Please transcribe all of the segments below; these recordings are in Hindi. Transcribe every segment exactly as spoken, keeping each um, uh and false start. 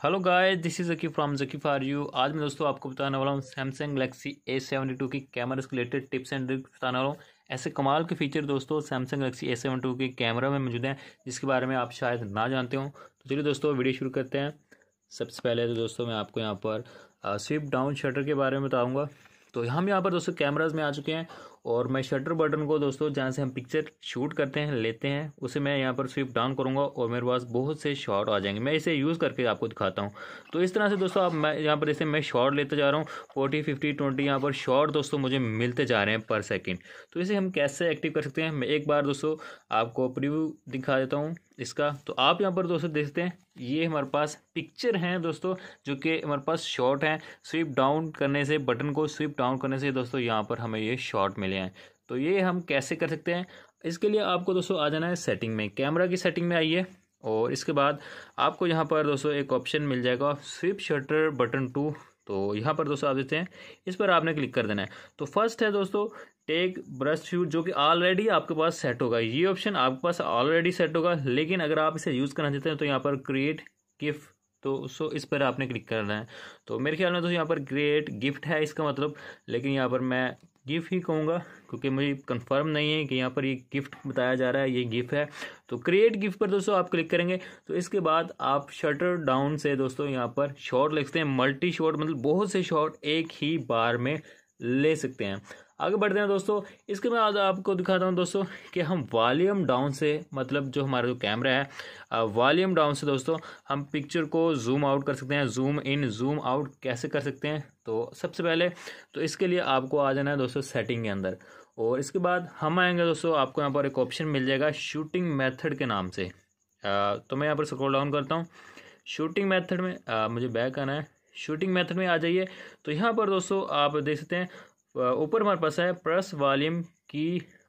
Hello guys, this is Jaki from Jaki for you. आज मैं दोस्तों आपको बताने वाला हूँ Samsung Galaxy A seventy two की कैमरा से रिलेटेड टिप्स एंड ट्रिक्स बताने वाला हूँ। ऐसे कमाल के फीचर दोस्तों Samsung Galaxy A seventy two के कैमरा में मौजूद हैं जिसके बारे में आप शायद ना जानते हो। तो चलिए दोस्तों वीडियो शुरू करते हैं। सबसे पहले तो दोस्तों मैं आपको यहाँ पर स्विप डाउन शटर के बारे में बताऊँगा। तो हम यहाँ पर दोस्तों कैमराज में आ चुके हैं और मैं शटर बटन को दोस्तों जहाँ से हम पिक्चर शूट करते हैं लेते हैं उसे मैं यहाँ पर स्विप डाउन करूँगा और मेरे पास बहुत से शॉट आ जाएंगे। मैं इसे यूज़ करके आपको दिखाता हूँ। तो इस तरह से दोस्तों आप मैं यहाँ पर इसे मैं शॉट लेते जा रहा हूँ। फोर्टी फिफ्टी ट्वेंटी यहाँ पर शॉट दोस्तों मुझे मिलते जा रहे हैं पर सेकेंड। तो इसे हम कैसे एक्टिव कर सकते हैं, मैं एक बार दोस्तों आपको प्रीव्यू दिखा देता हूँ इसका। तो आप यहाँ पर दोस्तों देखते हैं ये हमारे पास पिक्चर हैं दोस्तों जो कि हमारे पास शॉट हैं। स्विप डाउन करने से, बटन को स्विप डाउन करने से दोस्तों यहाँ पर हमें ये शॉट मिले हैं। तो ये हम कैसे कर सकते हैं, इसके लिए आपको दोस्तों आ जाना है सेटिंग में, कैमरा की सेटिंग में आइए और इसके बाद आपको यहाँ पर दोस्तों एक ऑप्शन मिल जाएगा स्विप शटर बटन टू। तो यहाँ पर दोस्तों आप देते हैं इस पर आपने क्लिक कर देना है। तो फर्स्ट है दोस्तों टेक ब्रश शूट जो कि ऑलरेडी आपके पास सेट होगा। ये ऑप्शन आपके पास ऑलरेडी सेट होगा, लेकिन अगर आप इसे यूज़ करना चाहते हैं तो यहाँ पर क्रिएट गिफ्ट, तो सो इस पर आपने क्लिक करना है। तो मेरे ख्याल में तो यहाँ पर क्रिएट गिफ्ट है इसका मतलब, लेकिन यहाँ पर मैं गिफ्ट ही कहूँगा क्योंकि मुझे कंफर्म नहीं है कि यहाँ पर ये गिफ्ट बताया जा रहा है, ये गिफ्ट है। तो क्रिएट गिफ्ट पर दोस्तों आप क्लिक करेंगे तो इसके बाद आप शटर डाउन से दोस्तों यहाँ पर शॉट ले सकते हैं। मल्टी शॉट मतलब बहुत से शॉट एक ही बार में ले सकते हैं। आगे बढ़ते हैं दोस्तों। इसके बाद आपको दिखाता हूं दोस्तों कि हम वॉल्यूम डाउन से, मतलब जो हमारा जो कैमरा है वॉल्यूम डाउन से दोस्तों हम पिक्चर को जूम आउट कर सकते हैं। जूम इन जूम आउट कैसे कर सकते हैं, तो सबसे पहले तो इसके लिए आपको आ जाना है दोस्तों सेटिंग के अंदर और इसके बाद हम आएंगे दोस्तों, आपको यहाँ पर एक ऑप्शन मिल जाएगा शूटिंग मेथड के नाम से। आ, तो मैं यहाँ पर स्क्रॉल डाउन करता हूँ। शूटिंग मेथड में आ, मुझे बैक आना है। शूटिंग मेथड में आ जाइए तो यहाँ पर दोस्तों आप देख सकते हैं ऊपर हमारे पास है प्रेस वॉल्यूम की,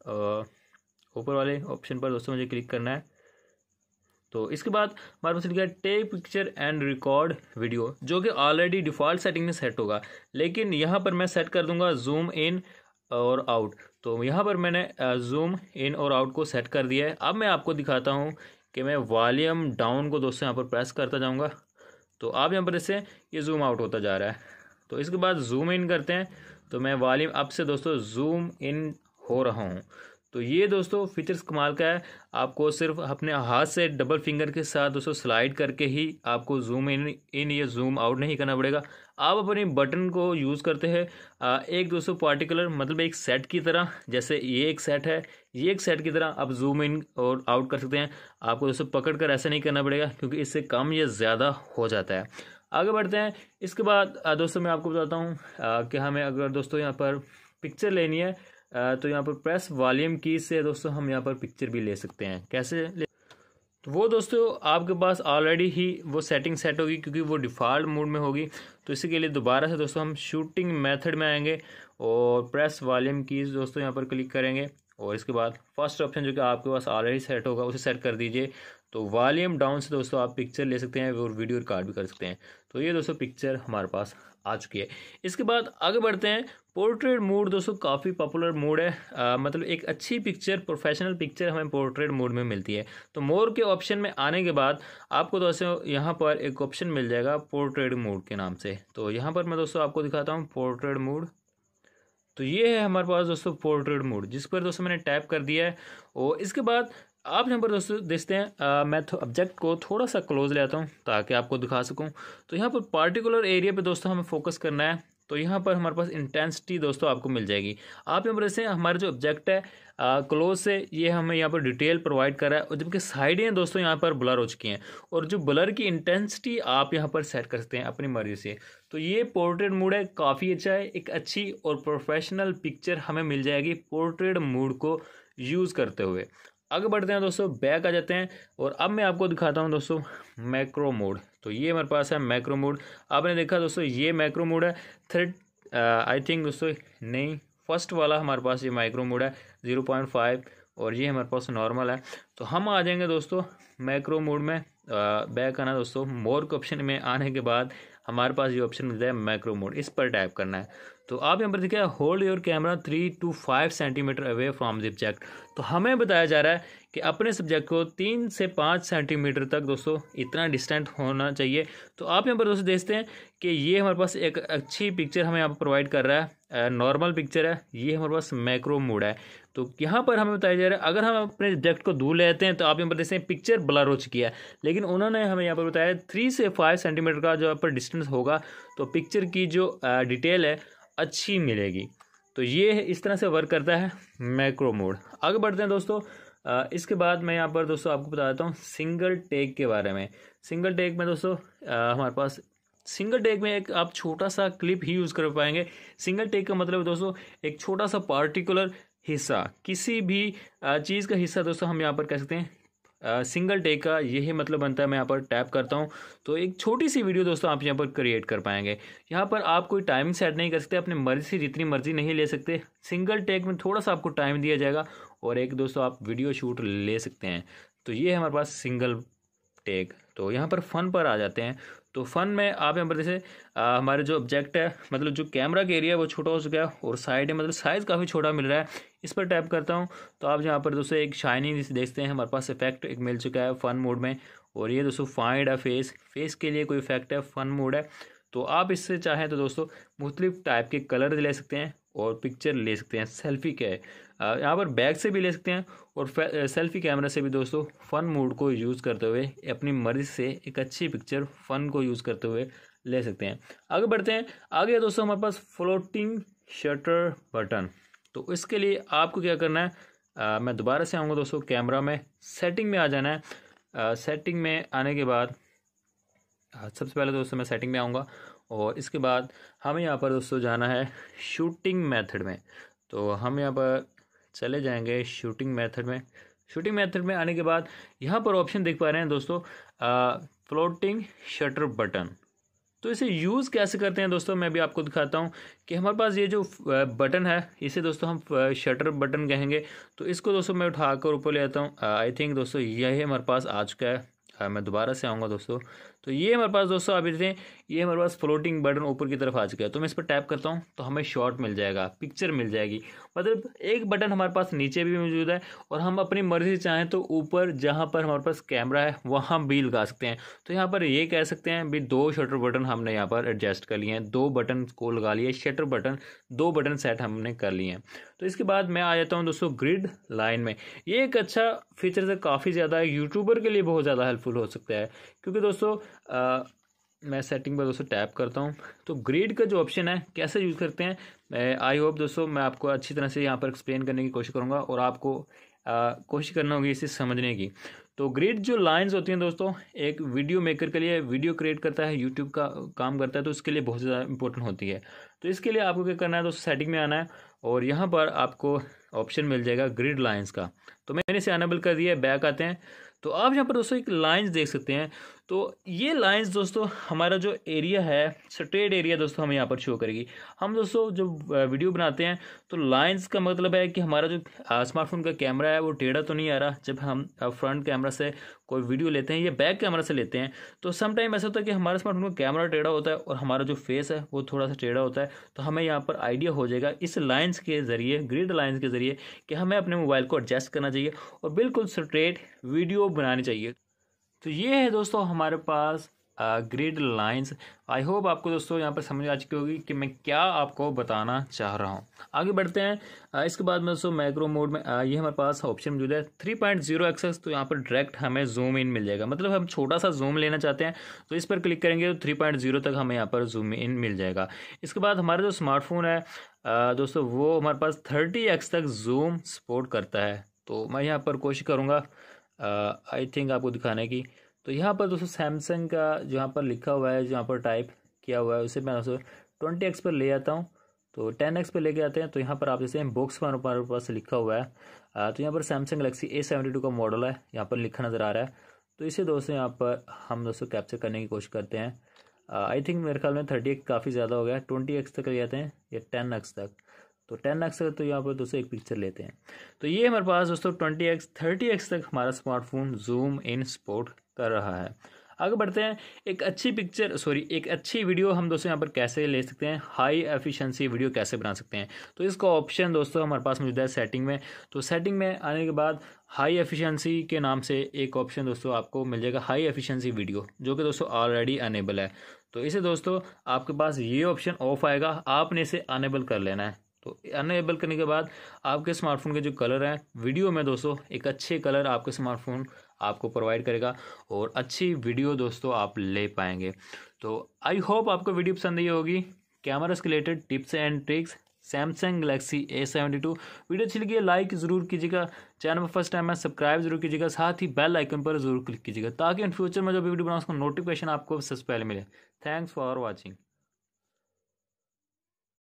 ऊपर वाले ऑप्शन पर दोस्तों मुझे क्लिक करना है। तो इसके बाद हमारे पास लिखा है take picture and record video जो कि ऑलरेडी डिफ़ॉल्ट सेटिंग में सेट होगा, लेकिन यहाँ पर मैं सेट कर दूंगा जूम इन और आउट। तो यहाँ पर मैंने जूम इन और आउट को सेट कर दिया है। अब मैं आपको दिखाता हूँ कि मैं वॉल्यूम डाउन को दोस्तों यहाँ पर प्रेस करता जाऊँगा तो आप यहाँ पर इससे ये जूम आउट होता जा रहा है। तो इसके बाद जूम इन करते हैं तो मैं वॉल्यूम अप से दोस्तों जूम इन हो रहा हूँ। तो ये दोस्तों फीचर्स कमाल का है। आपको सिर्फ अपने हाथ से डबल फिंगर के साथ दोस्तों स्लाइड करके ही आपको जूम इन इन या जूम आउट नहीं करना पड़ेगा। आप अपने बटन को यूज़ करते हैं एक दोस्तों पार्टिकुलर, मतलब एक सेट की तरह, जैसे ये एक सेट है, ये एक सेट की तरह आप जूम इन और आउट कर सकते हैं। आपको दोस्तों पकड़ कर ऐसा नहीं करना पड़ेगा क्योंकि इससे कम या ज़्यादा हो जाता है। आगे बढ़ते हैं। इसके बाद दोस्तों मैं आपको बताता हूँ कि हमें अगर दोस्तों यहाँ पर पिक्चर लेनी है तो यहाँ पर प्रेस वॉल्यूम की से दोस्तों हम यहाँ पर पिक्चर भी ले सकते हैं। कैसे ले, तो वो दोस्तों आपके पास ऑलरेडी ही वो सेटिंग सेट होगी क्योंकि वो डिफ़ॉल्ट मोड में होगी। तो इसी के लिए दोबारा से दोस्तों हम शूटिंग मेथड में आएंगे और प्रेस वॉल्यूम की दोस्तों यहाँ पर क्लिक करेंगे और इसके बाद फर्स्ट ऑप्शन जो कि आपके पास ऑलरेडी सेट होगा उसे सेट कर दीजिए। तो वॉल्यूम डाउन से दोस्तों आप पिक्चर ले सकते हैं और वीडियो रिकॉर्ड भी कर सकते हैं। तो ये दोस्तों पिक्चर हमारे पास आ चुकी है। इसके बाद आगे बढ़ते हैं। पोर्ट्रेट मोड दोस्तों काफ़ी पॉपुलर मोड है, आ, मतलब एक अच्छी पिक्चर, प्रोफेशनल पिक्चर हमें पोर्ट्रेट मोड में मिलती है। तो मोर के ऑप्शन में आने के बाद आपको दोस्तों यहाँ पर एक ऑप्शन मिल जाएगा पोर्ट्रेट मोड के नाम से। तो यहाँ पर मैं दोस्तों आपको दिखाता हूँ पोर्ट्रेट मोड। तो ये है हमारे पास दोस्तों पोर्ट्रेट मोड, जिस पर दोस्तों मैंने टैप कर दिया है और इसके बाद आप यहाँ पर दोस्तों देखते हैं आ, मैं ऑब्जेक्ट को थोड़ा सा क्लोज ले आता हूँ ताकि आपको दिखा सकूँ। तो यहाँ पर पार्टिकुलर एरिया पे दोस्तों हमें फोकस करना है। तो यहाँ पर हमारे पास इंटेंसिटी दोस्तों आपको मिल जाएगी। आप यहाँ पर ऐसे हमारा जो ऑब्जेक्ट है आ, क्लोज से ये हमें यहाँ पर डिटेल प्रोवाइड कर रहा है और जबकि साइडें दोस्तों यहाँ पर ब्लर हो चुकी हैं और जो ब्लर की इंटेंसिटी आप यहाँ पर सेट कर सकते हैं अपनी मर्जी से। तो ये पोर्ट्रेट मोड है, काफ़ी अच्छा है। एक अच्छी और प्रोफेशनल पिक्चर हमें मिल जाएगी पोर्ट्रेट मोड को यूज़ करते हुए। आगे बढ़ते हैं दोस्तों, बैक आ जाते हैं और अब मैं आपको दिखाता हूं दोस्तों मैक्रो मोड। तो ये हमारे पास है मैक्रो मोड। आपने देखा दोस्तों ये मैक्रो मोड है। थर्ड आई थिंक दोस्तों नहीं, फर्स्ट वाला हमारे पास ये माइक्रो मोड है ज़ीरो पॉइंट फाइव और ये हमारे पास नॉर्मल है। तो हम आ जाएंगे दोस्तों मैक्रो मोड में। बैक आना दोस्तों, मोर के ऑप्शन में आने के बाद हमारे पास ये ऑप्शन मिलता है मैक्रो मोड, इस पर टैप करना है। तो आप यहाँ पर देखिए hold your camera three two five centimetre away from the object. तो हमें बताया जा रहा है कि अपने सब्जेक्ट को तीन से पाँच सेंटीमीटर तक दोस्तों इतना डिस्टेंट होना चाहिए। तो आप यहाँ पर दोस्तों देखते हैं कि ये हमारे पास एक अच्छी पिक्चर हमें यहाँ पर प्रोवाइड कर रहा है, नॉर्मल पिक्चर है, ये हमारे पास मैक्रो मोड है। तो यहाँ पर हमें बताया जा रहा है अगर हम अपने सब्जेक्ट को दूर लेते हैं तो आप यहाँ पर देखते हैं पिक्चर ब्लर हो चुकी है, लेकिन उन्होंने हमें यहाँ पर बताया थ्री से फाइव सेंटीमीटर का जो यहाँ पर डिस्टेंस होगा तो पिक्चर की जो डिटेल है अच्छी मिलेगी। तो ये इस तरह से वर्क करता है मैक्रो मोड। आगे बढ़ते हैं दोस्तों। आ, इसके बाद मैं यहाँ पर दोस्तों आपको बता देता हूँ सिंगल टेक के बारे में। सिंगल टेक में दोस्तों आ, हमारे पास सिंगल टेक में एक आप छोटा सा क्लिप ही यूज़ कर पाएंगे। सिंगल टेक का मतलब दोस्तों एक छोटा सा पार्टिकुलर हिस्सा, किसी भी चीज़ का हिस्सा दोस्तों हम यहाँ पर कह सकते हैं सिंगल टेक का यही मतलब बनता है। मैं यहाँ पर टैप करता हूँ तो एक छोटी सी वीडियो दोस्तों आप यहाँ पर क्रिएट कर पाएंगे। यहाँ पर आप कोई टाइमिंग सेट नहीं कर सकते, अपनी मर्जी से जितनी मर्जी नहीं ले सकते। सिंगल टेक में थोड़ा सा आपको टाइम दिया जाएगा और एक दोस्तों आप वीडियो शूट ले सकते हैं। तो ये है हमारे पास सिंगल टेक। तो यहाँ पर फ़न पर आ जाते हैं। तो फ़न में आप यहाँ पर जैसे आ, हमारे जो ऑब्जेक्ट है मतलब जो कैमरा का एरिया है वो छोटा हो चुका है और साइड है मतलब साइज़ काफ़ी छोटा मिल रहा है। इस पर टैप करता हूँ तो आप यहाँ पर दोस्तों एक शाइनिंग देखते हैं, हमारे पास इफेक्ट एक मिल चुका है फ़न मोड में। और ये दोस्तों फाइंड अ फेस, फेस के लिए कोई इफेक्ट है, फ़न मोड है। तो आप इससे चाहें तो दोस्तों मुख्तलिफ टाइप के कलर ले सकते हैं और पिक्चर ले सकते हैं। सेल्फी के यहाँ पर बैक से भी ले सकते हैं और सेल्फी कैमरा से भी दोस्तों फ़न मोड को यूज़ करते हुए अपनी मर्ज़ी से एक अच्छी पिक्चर फ़न को यूज़ करते हुए ले सकते हैं। आगे बढ़ते हैं। आगे दोस्तों हमारे पास फ्लोटिंग शटर बटन। तो इसके लिए आपको क्या करना है, आ, मैं दोबारा से आऊँगा दोस्तों कैमरा में, सेटिंग में आ जाना है। आ, सेटिंग में आने के बाद सबसे पहले दोस्तों मैं सेटिंग में आऊँगा और इसके बाद हमें यहाँ पर दोस्तों जाना है शूटिंग मेथड में। तो हम यहाँ पर चले जाएंगे शूटिंग मेथड में। शूटिंग मेथड में आने के बाद यहाँ पर ऑप्शन देख पा रहे हैं दोस्तों फ्लोटिंग शटर बटन। तो इसे यूज़ कैसे करते हैं दोस्तों मैं भी आपको दिखाता हूँ कि हमारे पास ये जो बटन है इसे दोस्तों हम शटर बटन कहेंगे। तो इसको दोस्तों मैं उठाकर ऊपर ले आता हूँ। आई थिंक दोस्तों यही हमारे पास आ चुका है। आ, मैं दोबारा से आऊँगा दोस्तों। तो ये हमारे पास दोस्तों आप देखते हैं ये हमारे पास फ्लोटिंग बटन ऊपर की तरफ आ चुका है। तो मैं इस पर टैप करता हूँ तो हमें शॉट मिल जाएगा, पिक्चर मिल जाएगी। मतलब एक बटन हमारे पास नीचे भी मौजूद है और हम अपनी मर्जी से चाहें तो ऊपर जहाँ पर हमारे पास कैमरा है वहाँ भी लगा सकते हैं। तो यहाँ पर ये कह सकते हैं भी दो शटर बटन हमने यहाँ पर एडजस्ट कर लिए हैं, दो बटन को लगा लिए, शटर बटन दो बटन सेट हमने कर लिए हैं। तो इसके बाद मैं आ जाता हूँ दोस्तों ग्रिड लाइन में। ये एक अच्छा फीचर है, काफ़ी ज़्यादा यूट्यूबर के लिए बहुत ज़्यादा हेल्पफुल हो सकता है क्योंकि दोस्तों आ, मैं सेटिंग पर दोस्तों टैप करता हूँ तो ग्रिड का जो ऑप्शन है कैसे यूज़ करते हैं मैं आई होप दोस्तों मैं आपको अच्छी तरह से यहाँ पर एक्सप्लेन करने की कोशिश करूँगा और आपको कोशिश करना होगी इसे समझने की। तो ग्रिड जो लाइंस होती हैं दोस्तों एक वीडियो मेकर के लिए, वीडियो क्रिएट करता है, यूट्यूब का काम करता है तो उसके लिए बहुत ज़्यादा इंपॉर्टेंट होती है। तो इसके लिए आपको क्या करना है दोस्तों सेटिंग में आना है और यहाँ पर आपको ऑप्शन मिल जाएगा ग्रिड लाइंस का। तो मैंने इसे अनेबल कर दिया है। बैक आते हैं तो आप यहाँ पर दोस्तों एक लाइंस देख सकते हैं। तो ये लाइंस दोस्तों हमारा जो एरिया है स्ट्रेट एरिया दोस्तों हमें यहाँ पर शो करेगी। हम दोस्तों जब वीडियो बनाते हैं तो लाइंस का मतलब है कि हमारा जो स्मार्टफोन का कैमरा है वो टेढ़ा तो नहीं आ रहा। जब हम फ्रंट कैमरा से कोई वीडियो लेते हैं या बैक कैमरा से लेते हैं तो सम टाइम ऐसा होता है कि हमारे स्मार्टफोन का कैमरा टेढ़ा होता है और हमारा जो फेस है वो थोड़ा सा टेढ़ा होता है। तो हमें यहाँ पर आइडिया हो जाएगा इस लाइंस के ज़रिए, ग्रिड लाइंस के ज़रिए कि हमें अपने मोबाइल को एडजस्ट करना चाहिए और बिल्कुल स्ट्रेट वीडियो बनानी चाहिए। तो ये है दोस्तों हमारे पास ग्रिड लाइंस। आई होप आपको दोस्तों यहाँ पर समझ आ चुकी होगी कि मैं क्या आपको बताना चाह रहा हूँ। आगे बढ़ते हैं। आ, इसके बाद में दोस्तों मैक्रो मोड में आ, ये हमारे पास ऑप्शन मौजूद है थ्री पॉइंट ज़ीरो एक्स। तो यहाँ पर डायरेक्ट हमें जूम इन मिल जाएगा। मतलब हम छोटा सा जूम लेना चाहते हैं तो इस पर क्लिक करेंगे तो थ्री पॉइंट ज़ीरो तक हमें यहाँ पर जूम इन मिल जाएगा। इसके बाद हमारा जो स्मार्टफोन है आ, दोस्तों वो हमारे पास थर्टी एक्स तक जूम सपोर्ट करता है। तो मैं यहाँ पर कोशिश करूँगा आई थिंक आपको दिखाने की। तो यहाँ पर दोस्तों सैमसंग का जो यहाँ पर लिखा हुआ है, जो यहाँ पर टाइप किया हुआ है उसे मैं दोस्तों ट्वेंटी एक्स पर ले आता हूँ। तो टेन एक्स पर लेके आते हैं तो यहाँ पर आप जैसे बॉक्स पर हमारे पास लिखा हुआ है तो यहाँ पर Samsung Galaxy A seventy two का मॉडल है, यहाँ पर लिखा नज़र आ रहा है। तो इसे दोस्तों यहाँ पर हम दोस्तों कैप्चर करने की कोशिश करते हैं। आई थिंक मेरे ख्याल में थर्टी एक्स काफ़ी ज़्यादा हो गया, ट्वेंटी एक्स तक ले जाते हैं या टेन एक्स तक। तो टेन एक्स तक तो यहाँ पर दोस्तों एक पिक्चर लेते हैं। तो ये हमारे पास दोस्तों ट्वेंटी एक्स थर्टी एक्स तक हमारा स्मार्टफोन जूम इन सपोर्ट कर रहा है। आगे बढ़ते हैं। एक अच्छी पिक्चर सॉरी एक अच्छी वीडियो हम दोस्तों यहाँ पर कैसे ले सकते हैं, हाई एफिशिएंसी वीडियो कैसे बना सकते हैं। तो इसका ऑप्शन दोस्तों हमारे पास मौजूद है सेटिंग में। तो सेटिंग में आने के बाद हाई एफिशिएंसी के नाम से एक ऑप्शन दोस्तों आपको मिल जाएगा, हाई एफिशिएंसी वीडियो, जो कि दोस्तों ऑलरेडी अनेबल है। तो इसे दोस्तों आपके पास ये ऑप्शन ऑफ आएगा, आपने इसे अनेबल कर लेना है। तो अनेबल करने के बाद आपके स्मार्टफोन के जो कलर हैं वीडियो में दोस्तों एक अच्छे कलर आपके स्मार्टफोन आपको प्रोवाइड करेगा और अच्छी वीडियो दोस्तों आप ले पाएंगे। तो आई होप आपको वीडियो पसंद आई होगी, कैमरा से related tips and tricks Samsung Galaxy A seventy two. Video अच्छी लगी है लाइक ज़रूर कीजिएगा, चैनल पर फर्स्ट टाइम है सब्सक्राइब जरूर कीजिएगा, साथ ही बेल आइकन पर जरूर क्लिक कीजिएगा ताकि इन फ्यूचर में जो भी वीडियो बनाऊँ उसका नोटिफिकेशन आपको सबसे पहले मिले। Thanks for watching.